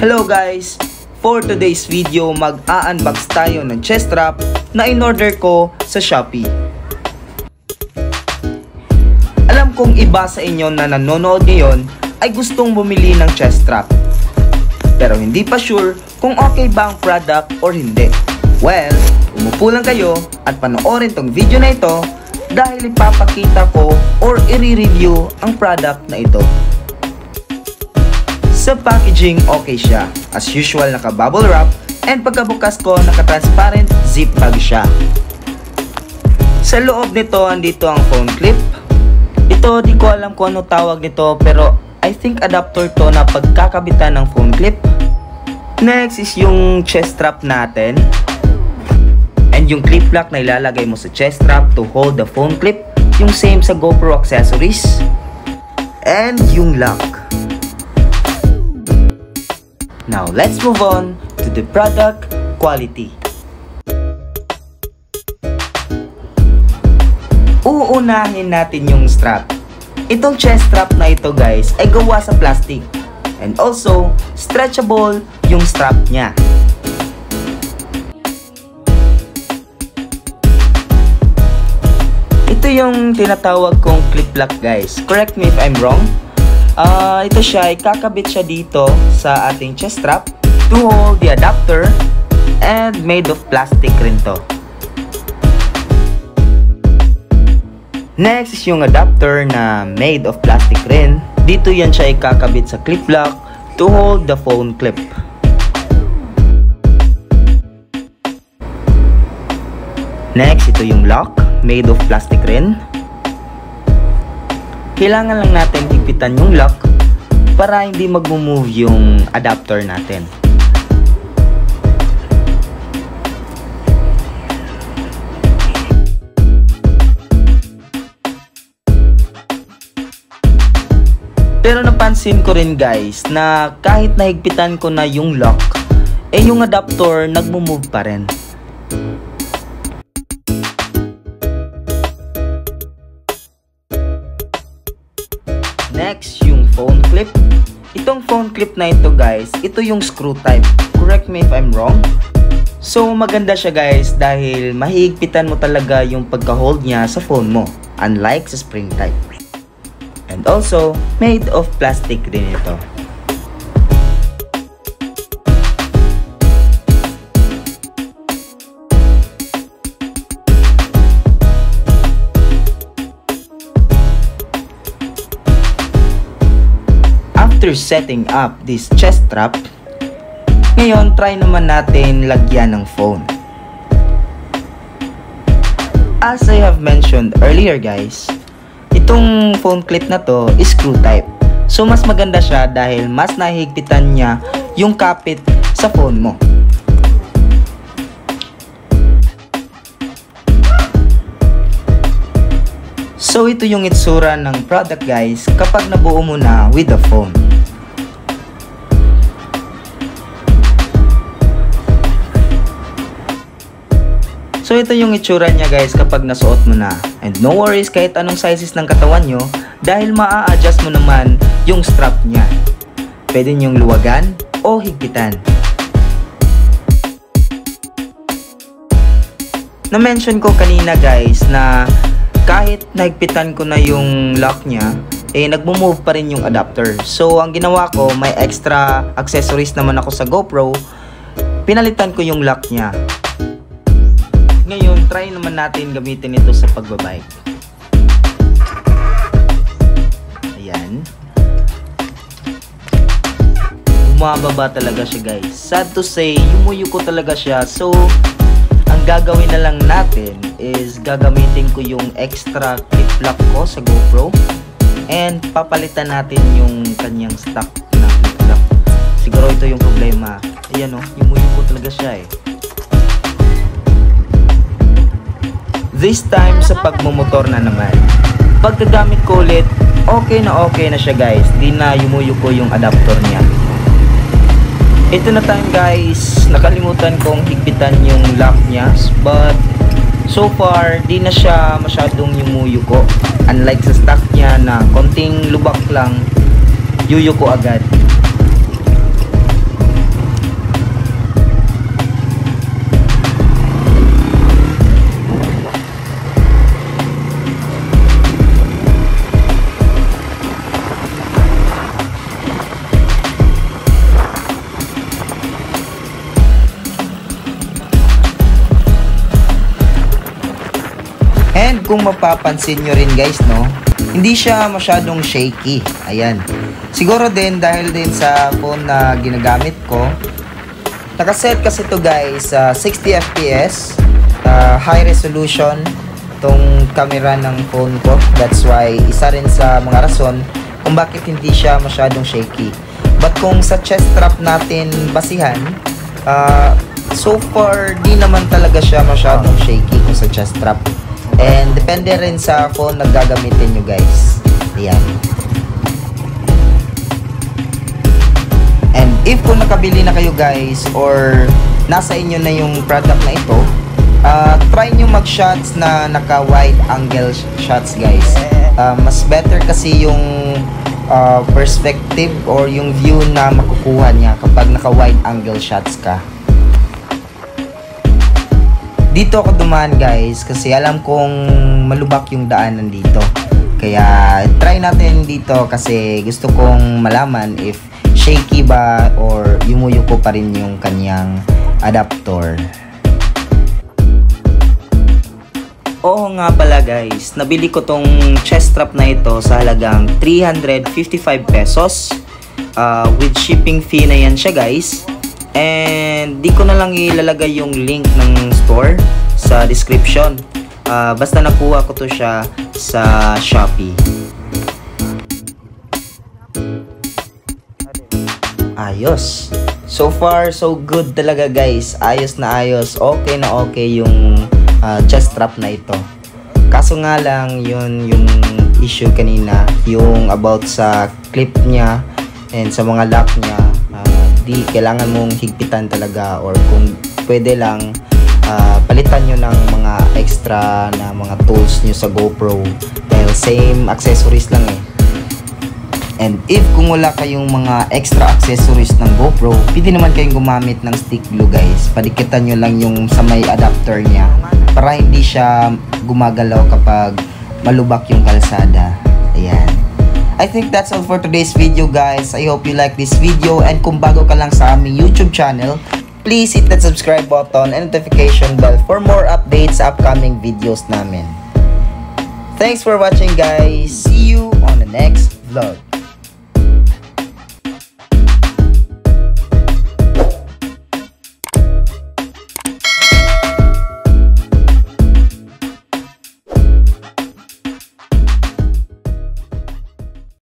Hello guys! For today's video, mag-a-unbox tayo ng chest strap na in-order ko sa Shopee. Alam kong iba sa inyo na nanonood ngayon ay gustong bumili ng chest strap, pero hindi pa sure kung okay ba ang product or hindi. Well, umupo lang kayo at panoorin tong video na ito dahil ipapakita ko or i-review ang product na ito. Sa packaging, okay siya. As usual, naka-bubble wrap, and pagkabukas ko, naka-transparent zip bag siya. Sa loob nito, andito ang phone clip. Ito, di ko alam kung ano tawag nito, pero I think adapter to na pagkakabitan ng phone clip. Next is yung chest strap natin. And yung clip lock na ilalagay mo sa chest strap to hold the phone clip. Yung same sa GoPro accessories. And yung lock. Now, let's move on to the product quality. Uunahin natin yung strap. Itong chest strap na ito guys ay gawa sa plastic. And also, stretchable yung strap niya. Ito yung tinatawag kong clip lock guys. Correct me if I'm wrong. Ito siya, ikakabit siya dito sa ating chest strap to hold the adapter and made of plastic rin to. Next is yung adapter na made of plastic rin. Dito yan siya ikakabit sa clip lock to hold the phone clip. Next, ito yung lock made of plastic rin. Kailangan lang natin higpitan yung lock para hindi mag-move yung adapter natin. Pero napansin ko rin guys na kahit nahigpitan ko na yung lock, yung adapter nag-move pa rin. Next, yung phone clip. Itong phone clip na ito guys, ito yung screw type. Correct me if I'm wrong. So maganda siya guys dahil mahihigpitan mo talaga yung pagka-hold niya sa phone mo, unlike sa spring type. And also, made of plastic din ito. After setting up this chest strap, ngayon try naman natin lagyan ng phone. As I have mentioned earlier guys, itong phone clip na to is screw type. So mas maganda siya dahil mas nahihigpitan niya yung kapit sa phone mo. So ito yung itsura ng product guys kapag nabuo mo na with the phone. So ito yung itsura niya guys kapag nasuot mo na. And no worries kahit anong sizes ng katawan nyo dahil maa-adjust mo naman yung strap niya. Pwede nyong luwagan o higpitan. Na-mention ko kanina guys na kahit nahigpitan ko na yung lock niya, nagmo-move pa rin yung adapter. So ang ginawa ko, may extra accessories naman ako sa GoPro. Pinalitan ko yung lock niya. Ngayon, try naman natin gamitin ito sa pagbabike. Ayan. Bumababa talaga siya guys. Sad to say, yumuyuko talaga siya. So, ang gagawin na lang natin is gagamitin ko yung extra clip lock ko sa GoPro. And papalitan natin yung kanyang stock na clip lock. Siguro ito yung problema. Ayan o, yumuyuko talaga siya This time sa pagmumotor na naman. Pagkagamit ko ulit, okay na siya guys. Di na yumuyuko yung adapter niya. Ito na time guys, nakalimutan kong higpitan yung lock niya. But so far, di na siya masyadong yumuyuko. Unlike sa stock niya na konting lubak lang, yuyuko agad. kung mapapansin nyo rin guys, no, hindi siya masyadong shaky. Ayan. Siguro din dahil din sa phone na ginagamit ko. Nakaset kasi to guys sa 60 fps, high resolution tong camera ng phone ko. That's why isa rin sa mga rason kung bakit hindi siya masyadong shaky. But kung sa chest strap natin basihan, so far di naman talaga siya masyadong shaky kung sa chest strap. And depende rin sa phone na gagamitin nyo guys. Ayan. And if kung nakabili na kayo guys or nasa inyo na yung product na ito, try nyo mag-shots na naka-wide angle shots guys. Mas better kasi yung perspective or yung view na makukuha niya kapag naka-wide angle shots ka. Dito ako dumaan guys kasi alam kong malubak yung daanan dito. Kaya try natin dito kasi gusto kong malaman if shaky ba or yumuyuko pa rin yung kanyang adapter. Oo nga pala guys, nabili ko tong chest strap na ito sa halagang 355 pesos. With shipping fee na yan siya guys. And di ko na lang ilalagay yung link ng store sa description. Basta nakuha ko to siya sa Shopee. Ayos. So far so good talaga guys. Ayos na ayos. Okay na okay yung chest strap na ito. Kaso nga lang yun yung issue kanina, yung about sa clip niya and sa mga lock niya. Di kailangan mong higpitan talaga or kung pwede lang palitan nyo ng mga extra na mga tools nyo sa GoPro dahil same accessories lang eh. And if kung wala kayong mga extra accessories ng GoPro, pwede naman kayong gumamit ng stick glue guys. Padikitan nyo lang yung sa may adapter niya para hindi siya gumagalaw kapag malubak yung kalsada. Ayan. I think that's all for today's video guys. I hope you like this video, and kung bago ka lang sa aming YouTube channel, please hit that subscribe button and notification bell for more updates sa upcoming videos namin. Thanks for watching guys. See you on the next vlog.